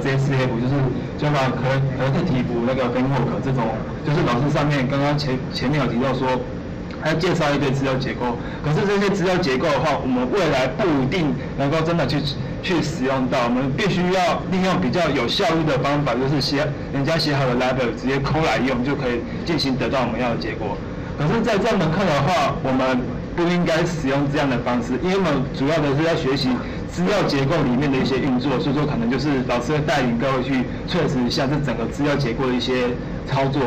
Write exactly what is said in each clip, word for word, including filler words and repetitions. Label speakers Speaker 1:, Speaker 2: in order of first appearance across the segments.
Speaker 1: J C F， 就是 Java Collective 那个 Framework 这种，就是老师上面刚刚前前面有提到说。还要介绍一堆资料结构，可是这些资料结构的话，我们未来不一定能够真的去去使用到，我们必须要利用比较有效率的方法，就是写人家写好的 library 直接抠来用，就可以进行得到我们要的结果。可是，在这门课的话，我们不应该使用这样的方式，因为我们主要的是在学习资料结构里面的一些运作，所以说可能就是老师会带领各位去确实一下这整个资料结构的一些操作。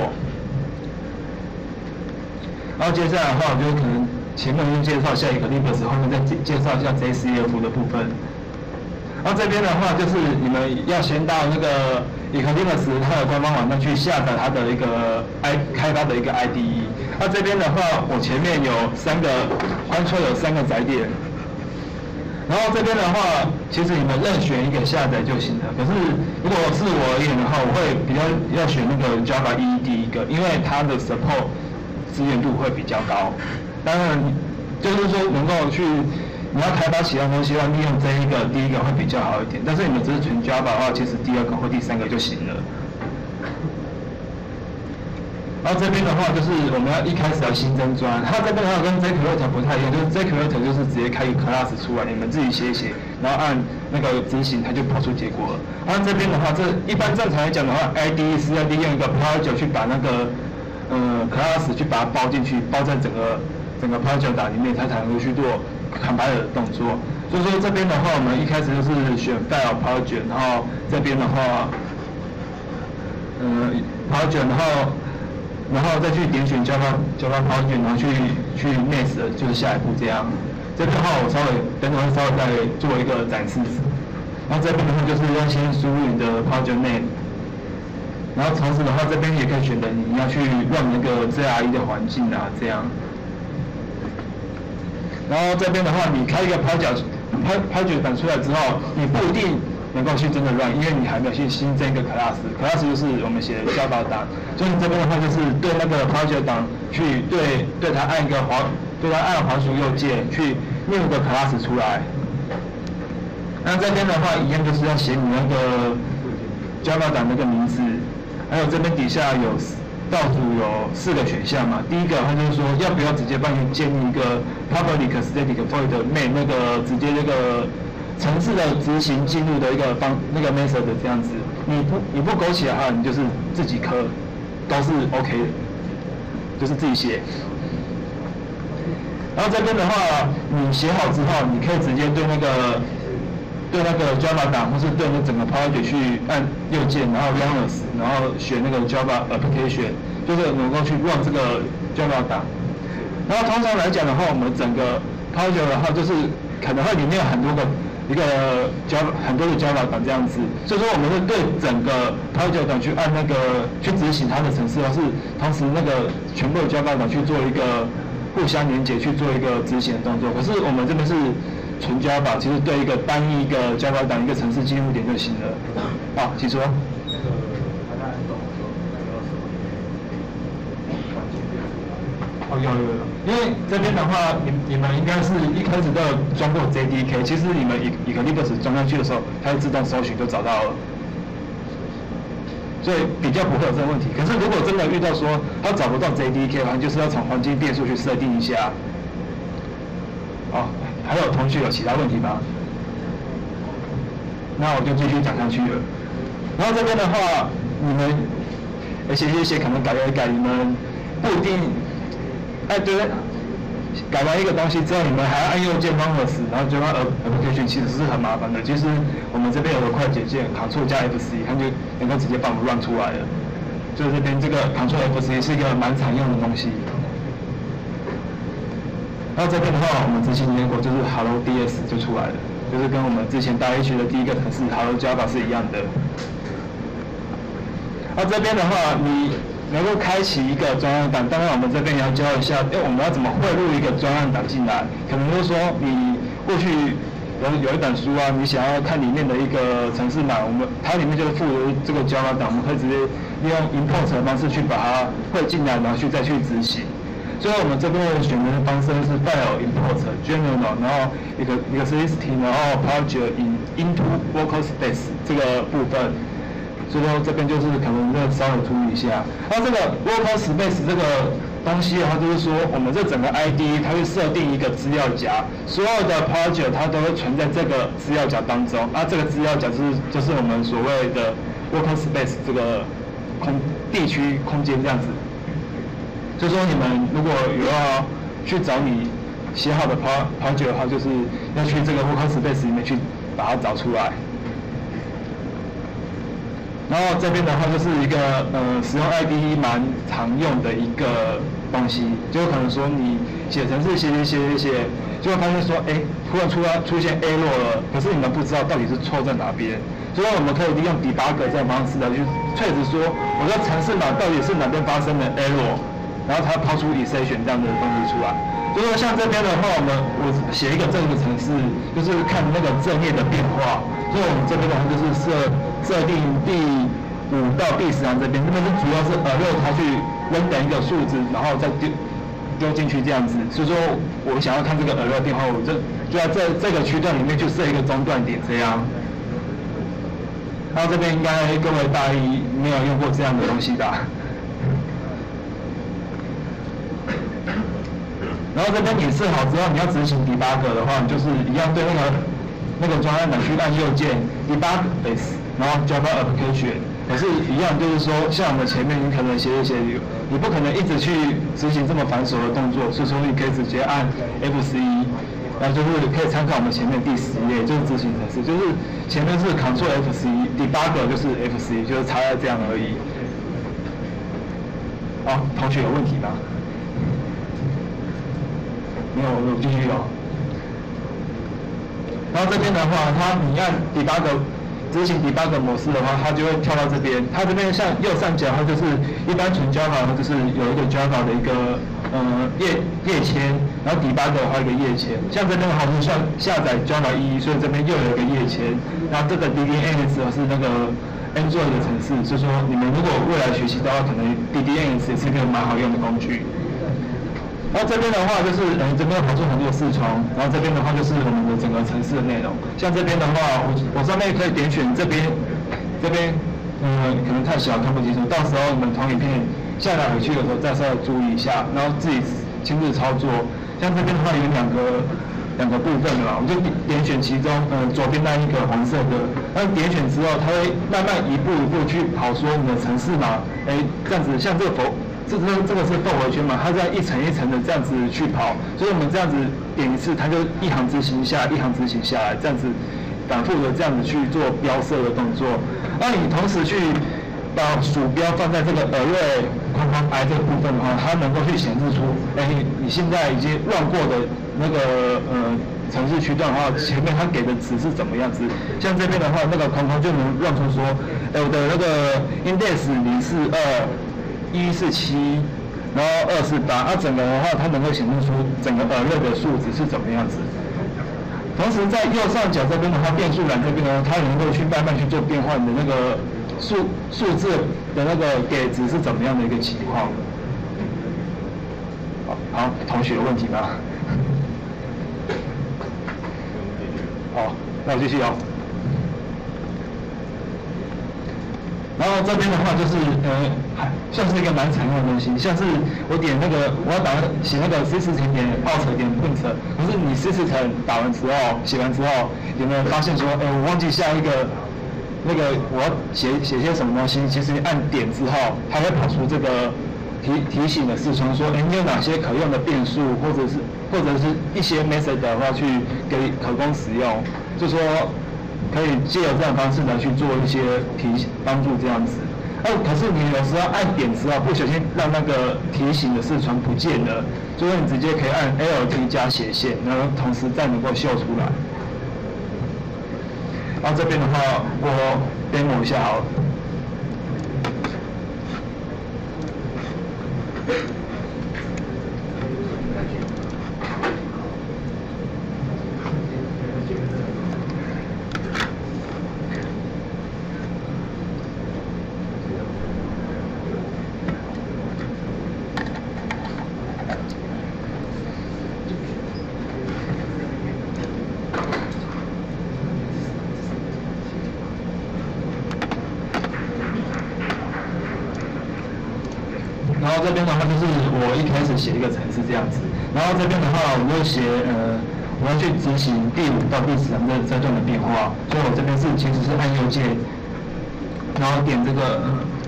Speaker 1: 然后接下来的话，我就可能前面先介绍一下 Eclipse， 后面再介绍一下 J C F 的部分。然后这边的话，就是你们要先到那个 Eclipse 它的官方网站去下载它的一个 I 开发的一个 I D E。那这边的话，我前面有三个，Control 有三个载点。然后这边的话，其实你们任选一个下载就行了。可是如果是我而言的话，我会比较要选那个 Java E E 第一个，因为它的 support。资源度会比较高，当然就是说能够去你要开发其他东西，要利用这一个第一个会比较好一点。但是你们只是纯 Java 的话，其实第二个或第三个就行了。然后这边的话就是我们要一开始要新增专，它这边的话跟 Jcreate 不太一样，就是 Jcreate 就是直接开一个 class 出来，你们自己写一写，然后按那个执行，它就跑出结果了。然后这边的话，这一般正常来讲的话 ，I D E 是要利用一个 project 去把那个呃 class 去把它包进去，包在整个整个 project 里面，它才能够去做 compile 的动作。所以说这边的话，我们一开始就是选 file project， 然后这边的话，呃 project， 然后然后再去点选 Java Java project， 然后去去 next， 就是下一步这样。这边的话，我稍微等会稍微再做一个展示。然后这边的话就是要先输入你的 project name。然后同时的话，这边也可以选择你要去让那个 J R E 的环境啊，这样。然后这边的话，你开一个 project project 版出来之后，你不一定能够去真的 run， 因为你还没有去新增一个 class，class class 就是我们写的 Java 档，所以你这边的话就是对那个 project 档去对对它按一个滑，对它按滑鼠右键去念一个 class 出来。那这边的话，一样就是要写你那个 Java 档那个名字。还有这边底下有倒数有四个选项嘛，第一个它就是说要不要直接帮你建立一个 public static void main 那个直接那个程式的执行进入的一个方那个 method 这样子，你不你不勾起来的话，你就是自己刻都是 OK 的，就是自己写。然后这边的话，你写好之后，你可以直接对那个。对那个 Java 档，或是对那整个 project 去按右键，然后 Runners， 然后选那个 Java Application， 就是能够去 run 这个 Java 档。然后通常来讲的话，我们整个 project 的话，就是可能会里面有很多个一个 Java 很多的 Java 档这样子，所以说我们会对整个 project 档去按那个去执行它的程式，而是同时那个全部的 Java 档去做一个互相连接，去做一个执行的动作。可是我们这边是纯 Java， 其实对一个单一一个 Java 档一个程式进入点就行了。好，请说。哦，有有有，因为这边的话，你你们应该是一开始都有装过 J D K， 其实你们 Eclipse 装上去的时候，它会自动搜寻就找到了，所以比较不会有这个问题。可是如果真的遇到说它找不到 J D K 的话，就是要从环境变数去设定一下。哦。还有同学有其他问题吗？那我就继续讲下去了。然后这边的话，你们写写写，可能改一改，你们不一定，哎对，改完一个东西之后，你们还要按右键 Runners， 然后就让 Application 其实是很麻烦的。其实我们这边有个快捷键 ，Ctrl 加 F C， 它就能够直接帮我们 run 出来了。所以这边这个 Ctrl F C 是一个蛮常用的东西。然后这边的话，我们执行结果就是 Hello D S 就出来了，就是跟我们之前大 H 的第一个程式 Hello Java 是一样的。然后这边的话，你能够开启一个专案档，当然我们这边也要教一下，哎，我们要怎么汇入一个专案档进来？可能就是说你过去有有一本书啊，你想要看里面的一个程式码，我们它里面就是附有这个 Java 档，我们可以直接利用 import 的方式去把它汇进来，然后去再去执行。 所以我们这边选择的方式是 file import general， 然后一个一个 listing， 然后 project in into workspace 这个部分。所以说这边就是可能要稍微注意一下。那这个 workspace 这个东西的话，就是说我们这整个 I D 它会设定一个资料夹，所有的 project 它都会存在这个资料夹当中。那这个资料夹就是就是我们所谓的 workspace 这个空地区空间这样子。所以说你们如果有要去找你写好的 project 的话，就是要去这个 workspace 里面去把它找出来。然后这边的话就是一个呃使用 I D 蛮常用的一个东西，就可能说你写程式写写写写写，就会发现说，哎，突然出来出现 error 了，可是你们不知道到底是错在哪边，所以我们可以利用 debugger 这种方式来去确实说，我的程式码到底是哪边发生的 error， 然后它抛出 exception 这样的东西出来。所以说像这边的话，我们我写一个这个程式，就是看那个阵列的变化。所以我们这边的话就是设设定第五到第十行这边，这边是主要是呃让它去render一个数字，然后再丢丢进去这样子。所以说我想要看这个 error 变化，我就就在这这个区段里面就设一个中断点这样。然后这边应该各位大一没有用过这样的东西吧？然后这边演示好之后，你要执行 debugger 的话，你就是一样对那个那个专案呢去按右键 debug base， 然后 Java application。可是，一样就是说，像我们前面你可能写一写，你不可能一直去执行这么繁琐的动作，所以说你可以直接按 F C， 然后就是可以参考我们前面第十页，就是执行程式，就是前面是 Ctrl F C，debugger 就是 F C， 就是差在这样而已。好，同学有问题吗？没有，我继续哦。然后这边的话，它你按 debug 执行 debug 模式的话，它就会跳到这边。它这边像右上角，它就是一般纯 Java， 它就是有一个 Java 的一个呃页页签，然后 debug 的话一个页签。像这边的话是下下载 Java 一，所以这边又有一个页签。然后这个 D D N S 是那个 Android 的程式，所以说你们如果未来学习的话，可能 D D N S 也是一个蛮好用的工具。然后这边的话就是，嗯，这边跑出很多视窗，然后这边的话就是我们的整个程式的内容。像这边的话，我我上面可以点选这边，这边，嗯，可能太小看不清楚，到时候你们同影片下载回去的时候再稍微注意一下，然后自己亲自操作。像这边的话有两个两个部分的啦，我就点选其中，嗯，左边那一个黄色的，那点选之后，它会慢慢一步一步去跑说你的程式码，哎，这样子，像这个否。这个这个是范围圈嘛，它在一层一层的这样子去跑，所以我们这样子点一次，它就一行执行下来，一行执行下来，这样子反复的这样子去做标设的动作。那你同时去把鼠标放在这个 array 框框 I 这个部分的话，它能够去显示出，哎，你现在已经乱过的那个呃程式区段的话，前面它给的值是怎么样子？像这边的话，那个框框就能让出说，哎，我的那个 index 零四二。一是七，然后二是八，那、啊、整个的话，它能够显示出整个 array 的数值是怎么样子。同时在右上角这边的话，变数栏这边呢，它能够去慢慢去做变换的那个数数字的那个给值是怎么样的一个情况。好，好，同学有问题吗？好，那我继续哦。然后这边的话就是，呃，算是一个蛮常用的东西，像是我点那个，我要打写那个 system 点 out 点 print， 可是你 system 打完之后，写完之后，有没有发现说，哎，我忘记下一个那个我要写写些什么东西？其实按点之后，它会跑出这个提提醒的视窗，说，哎，你有哪些可用的变数，或者是或者是一些 method 的话，去给可供使用，就说。可以借由这样的方式来去做一些提帮助这样子。哦，可是你有时候按点之后不小心让那个提醒的视窗不见了，所以你直接可以按 Alt 加斜线，然后同时再能够秀出来。然后这边的话，我 demo 一下好了。 然后这边的话就是我一开始写一个程式这样子，然后这边的话我就写呃我要去执行第五到第十行这这段的变化，所以我这边是其实是按右键，然后点这个。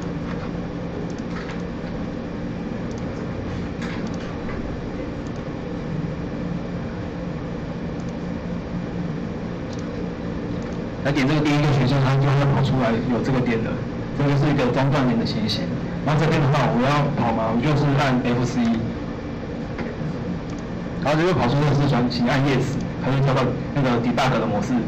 Speaker 1: 来点这个第一个选项，它就会跑出来有这个点的，这就是一个中断点的情形。然后这边的话，我要跑嘛，我就是按 F 十一，然后就会跑出这个字传，请按 Yes， 它就跳到那个 debug 的模式。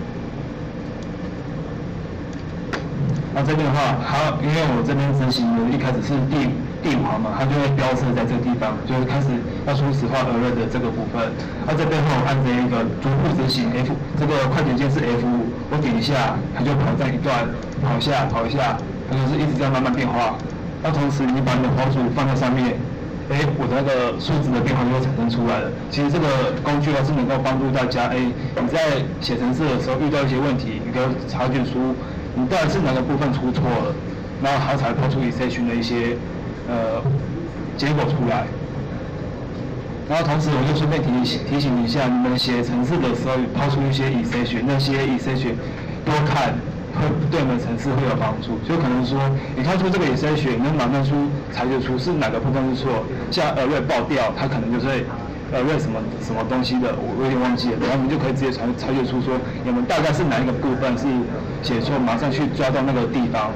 Speaker 1: 那这边的话，它因为我这边执行的一开始是第第五行嘛，它就会标示在这个地方，就是开始要初始化额瑞的这个部分。那这边的话，我按这一个逐步执行 F， 这个快捷键是 F 五，我点一下，它就跑在一段，跑一下，跑一下，它就是一直在慢慢变化。那同时，你把你的滑鼠放在上面，哎，我的那个数值的变化就会产生出来了。其实这个工具啊是能够帮助大家，哎，你在写程式的时候遇到一些问题，你可以察觉出。你到底是哪个部分出错了，然后它才抛出 exception 的一些呃结果出来。然后同时我就顺便提醒提醒一下，你们写程式的时候抛出一些 exception， 那些 exception 多看会对你们程式会有帮助。就可能说你看出这个 exception， 能马上出察觉出是哪个部分是错，像 array 爆掉，它可能就是会。array 什么什么东西的，我有点忘记了，然后你就可以直接察察觉出说你们大概是哪一个部分是写错，马上去抓到那个地方。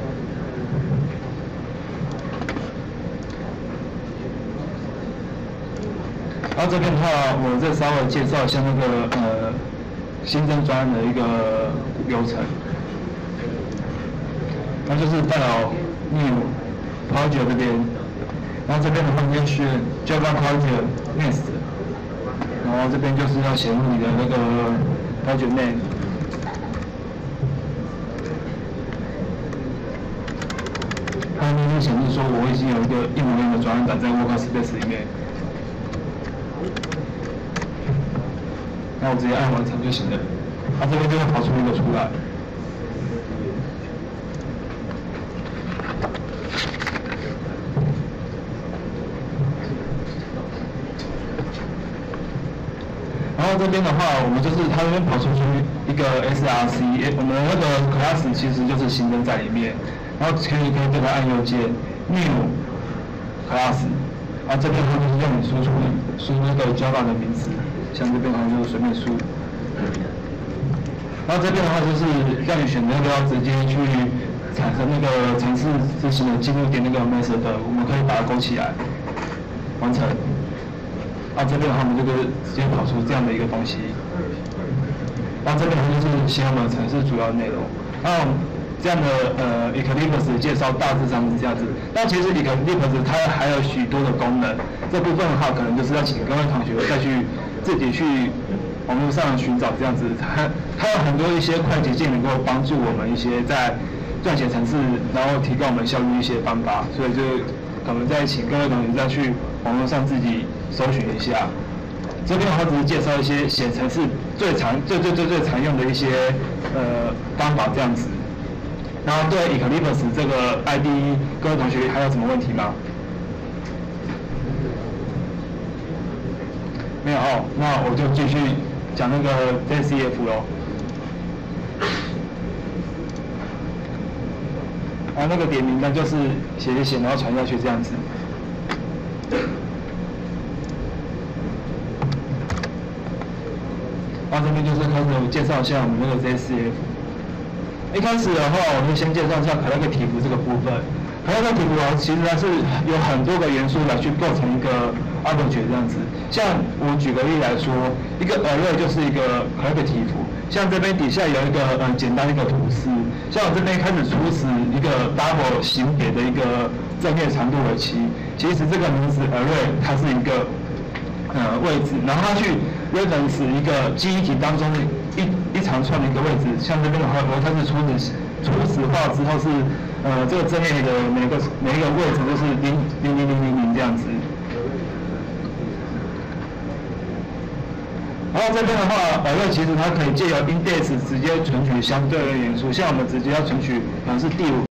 Speaker 1: 然后这边的话，我再稍微介绍一下那个呃新增专案的一个流程，那就是 file new project 这边，然后这边的话你就选 Java project next。然后这边就是要写入你的那个 project name， 它那边显示说我已经有一个一模一样的专案档在 Workspace 里面，那我直接按完成就行了，它这边就会跑出一个出来。然后这边的话，我们就是它这边跑出去一个 S R C， 我们那个 class 其实就是新增在里面，然后可以可以对它按右键 new class， 然后这边它就是让你输出输那个 Java 的名字，像这边的话就随便输。然后这边的话就是让你选择要不要直接去产生那个程式执行的记录点那个 method， 我们可以把它勾起来，完成。啊，这边的话，我们就可以直接跑出这样的一个东西。然后这边的话就是写我们程式主要内容。那这样的呃 Eclipse 介绍大致上是这样子。那其实 Eclipse 它还有许多的功能，这部分的话可能就是要请各位同学再去自己去网络上寻找这样子。它它有很多一些快捷键能够帮助我们一些在撰写程式，然后提高我们效率一些方法。所以就可能再请各位同学再去网络上自己搜寻一下。这边的话只是介绍一些写程式最常、最最最最常用的一些呃方法这样子。然后对 Eclipse 这个 I D E， 各位同学还有什么问题吗？没有哦，那我就继续讲那个 J C F 咯。啊，那个点名单就是写一写，然后传下去这样子。然后这边就是开始介绍一下我们那个 J C F。一开始的话，我们先介绍一下 collective 这个部分。collective 啊，其实它是有很多个元素来去构成一个 object 这样子。像我举个例来说，一个 array 就是一个 collective。像这边底下有一个呃简单一个图示，像我这边开始初始一个 double 型别的一个正面长度为七，其实这个名字 array 它是一个呃位置，然后它去 reference 一个记忆体当中一一长串的一个位置，像这边的话，我它是初始初始化之后是呃这个正面的每个每一个位置就是零零零零零零这样子。然后这边的话，array其实它可以借由 index 直接存取相对的元素，像我们直接要存取可能是第五。